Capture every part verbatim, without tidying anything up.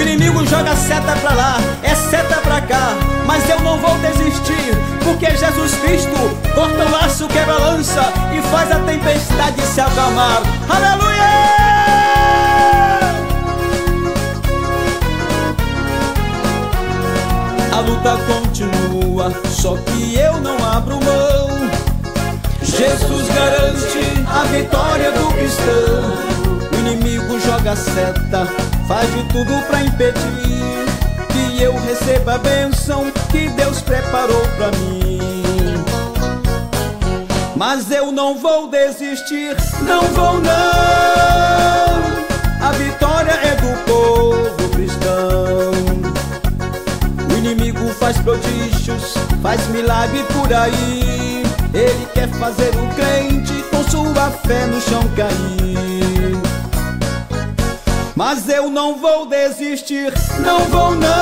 inimigo joga seta pra lá, é seta pra cá, mas eu não vou desistir, porque Jesus Cristo corta o laço, quebra a lança e faz a tempestade se acalmar. Aleluia! A luta continua, só que eu não abro mão. Jesus garante a vitória do cristão. O inimigo joga seta, faz de tudo pra impedir que eu receba a bênção que Deus preparou pra mim. Mas eu não vou desistir, não vou não. A vitória é do povo cristão. O inimigo faz prodígios, faz milagre por aí. Ele quer fazer o crente com sua fé no chão cair. Mas eu não vou desistir, não vou não.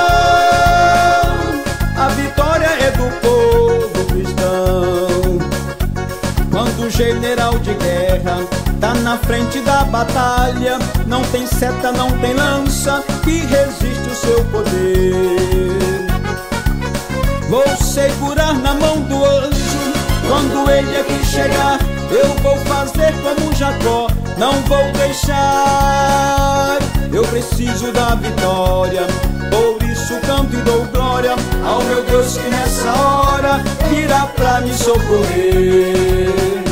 A vitória é do povo cristão. Quando o general de guerra tá na frente da batalha, não tem seta, não tem lança que resiste o seu poder. Vou segurar na mão do anjo, quando ele aqui chegar, eu vou fazer como Jacó, não vou deixar. Eu preciso da vitória, por isso canto e dou glória ao meu Deus que nessa hora virá pra me socorrer.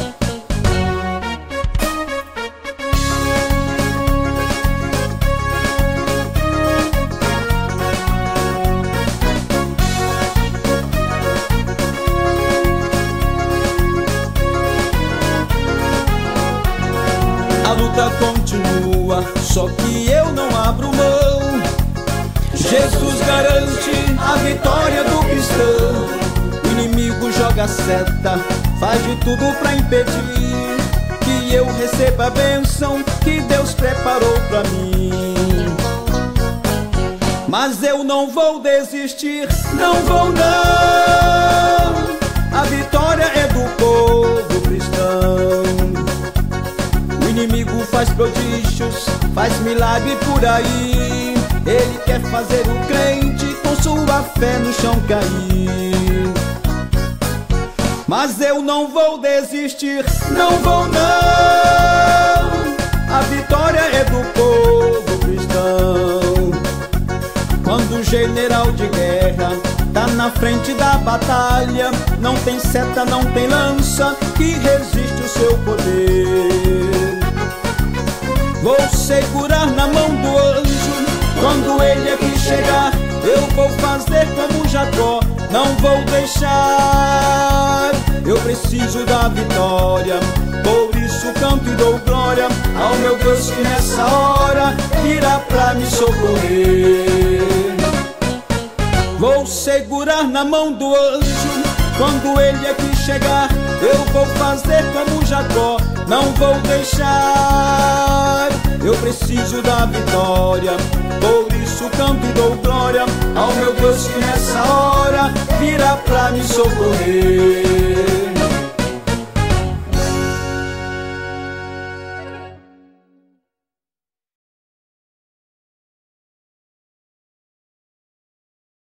A luta continua, só que eu não abro mão. Jesus garante a vitória do cristão. O inimigo joga seta, faz de tudo pra impedir que eu receba a bênção que Deus preparou pra mim. Mas eu não vou desistir, não vou não. A vitória é do povo cristão. O inimigo faz prodígios, faz milagre por aí. Ele quer fazer o crente com sua fé no chão cair. Mas eu não vou desistir, não vou não. A vitória é do povo cristão. Quando o general de guerra tá na frente da batalha, não tem seta, não tem lança que resiste o seu poder. Vou segurar na mão do anjo, quando ele aqui chegar, eu vou fazer como Jacó, não vou deixar. Eu preciso da vitória, por isso canto e dou glória ao meu Deus que nessa hora virá pra me socorrer. Vou segurar na mão do anjo, quando ele aqui chegar, eu vou fazer como Jacó, não vou deixar. Eu preciso da vitória, por isso canto e dou glória ao meu Deus que nessa hora virá pra me socorrer.